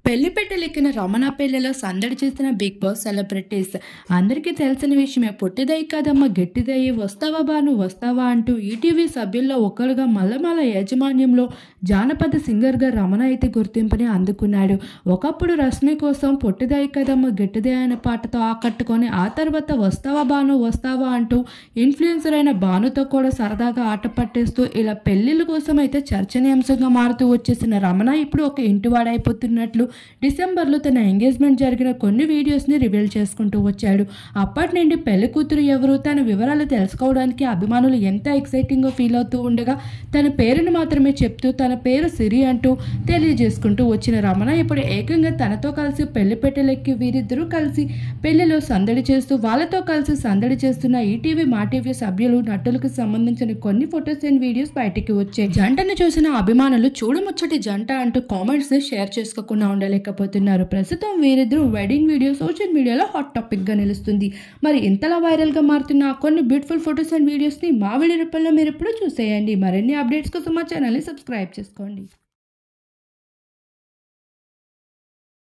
పెళ్లిపెట్టెలెక్కిన రమణ పెళ్లిలో సందడి చేసిన బిగ్ బాస్ సెలబ్రిటీస్. అందరికీ తెలిసిన విషయమే. పొట్టిదయ్యి కాదమ్మ గట్టిదయ్యి, వస్తావా బాను వస్తావా అంటూ ఈటీవీ సభ్యుల్లో ఒకరుగా మల్లమాల యాజమాన్యంలో జానపద సింగర్గా రమణ అయితే గుర్తింపుని అందుకున్నాడు. ఒకప్పుడు రష్మి కోసం పొట్టిదయ్యి కాదమ్మ గట్టిదయ్యి అనే పాటతో ఆకట్టుకొని ఆ తర్వాత వస్తావా బాను వస్తావా అంటూ ఇన్ఫ్లుయెన్సర్ అయిన బానుతో కూడా సరదాగా ఆట పట్టేస్తూ ఇలా పెళ్లిళ్ళ కోసం అయితే చర్చనీయాంశంగా మారుతూ వచ్చేసిన రమణ ఇప్పుడు ఒక ఇంటివాడైపోతున్నట్లు డిసెంబర్లో తన ఎంగేజ్మెంట్ జరిగిన కొన్ని వీడియోస్ని రివీల్ చేసుకుంటూ వచ్చాడు. అప్పటి నుండి పెళ్లి కూతురు ఎవరు, తన వివరాలు తెలుసుకోవడానికి అభిమానులు ఎంత ఎక్సైటింగ్గా ఫీల్ అవుతూ ఉండగా తన పేరును మాత్రమే చెప్తూ తన పేరు సిరి అంటూ తెలియజేసుకుంటూ వచ్చిన రమణ ఇప్పుడు ఏకంగా తనతో కలిసి పెళ్లి పెట్టెలెక్కి వీరిద్దరూ కలిసి పెళ్లిలో సందడి చేస్తూ వాళ్ళతో కలిసి సందడి చేస్తున్న ఈటీవీ మా టీవీ సభ్యులు నటులకు సంబంధించిన కొన్ని ఫొటోస్ అండ్ వీడియోస్ బయటికి వచ్చాయి. జంటను చూసిన అభిమానులు చూడముచ్చటి జంట అంటూ కామెంట్స్ షేర్ చేసుకోకుండా ఉండలేకపోతున్నారు. ప్రస్తుతం వీరిద్దరూ వెడ్డింగ్ వీడియో సోషల్ మీడియాలో హాట్ టాపిక్ గా నిలుస్తుంది. మరి ఇంతలా వైరల్ గా మారుతున్న కొన్ని బ్యూటిఫుల్ ఫొటోస్ అండ్ వీడియోస్ ని మా వీడియో రూపంలో మీరు ఎప్పుడు చూసేయండి. మరిన్ని అప్డేట్స్ కోసం మా ఛానల్ ని సబ్స్క్రైబ్ చేసుకోండి.